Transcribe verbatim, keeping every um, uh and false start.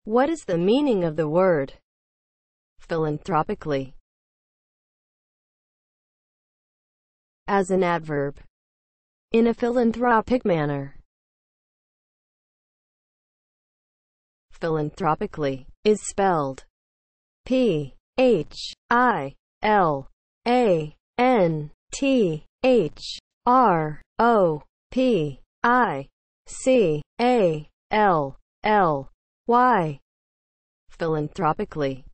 What is the meaning of the word philanthropically? As an adverb. In a philanthropic manner. Philanthropically is spelled P H I L A N T H R O P I C A L L Y. Philanthropically.